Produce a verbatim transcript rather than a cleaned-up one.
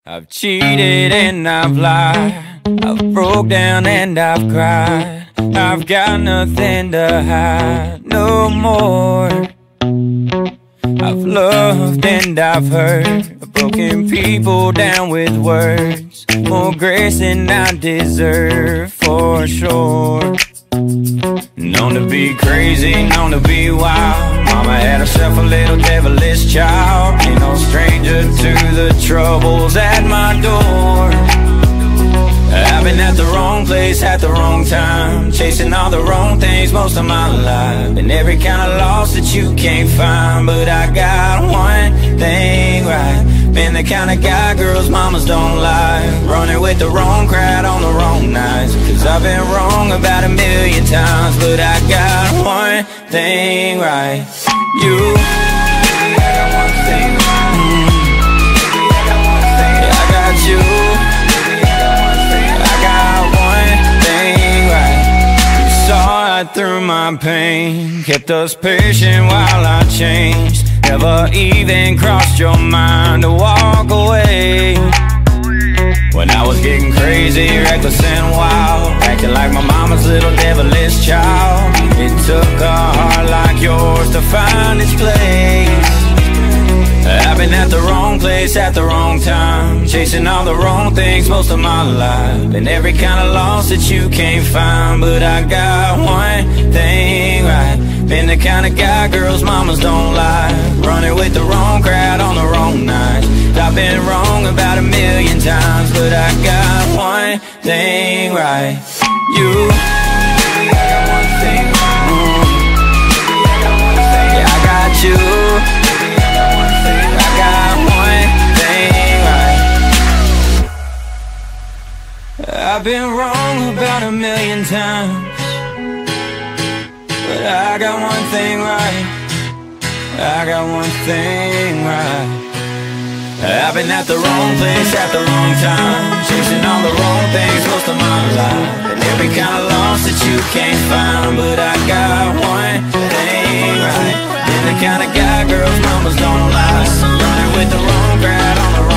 I've cheated and I've lied, I've broke down and I've cried. I've got nothing to hide no more. I've loved and I've hurt, broken people down with words, more grace than I deserve for sure. Known to be crazy, known to be wild. Mama had herself a little devilish child. Ain't no stranger to the troubles at my door. I've been at the wrong place at the wrong time, chasing all the wrong things most of my life. And every kind of loss that you can't find, but I got one thing right. Been the kind of guy girls mamas don't like, running with the wrong crowd on the wrong nights. Cause I've been wrong about a million times, but I got one thing right. You, I got one thing right. Mm. I got you, I got one thing right. You saw right through my pain, kept us patient while I changed. Never even crossed your mind to walk away. When I was getting crazy, reckless and wild, acting like my mama's little devilish child. It took a heart like yours to find its place. I've been at the wrong place at the wrong time, chasing all the wrong things most of my life. And every kind of loss that you can't find, but I got one thing right. Been the kind of guy girls mamas don't like, running with the wrong crowd on the wrong nights. I've been wrong about a million times, but I got one thing right. You, I got one thing right. Mm. Yeah, I got you, I got one thing right. I've been wrong about a million times, but I got one thing right. I got one thing right. I've been at the wrong place at the wrong time, chasing all the wrong things most of my life. And every kind of loss that you can't find, but I got one thing right. Been the kind of guy girls mamas don't like, running with the wrong crowd on the wrong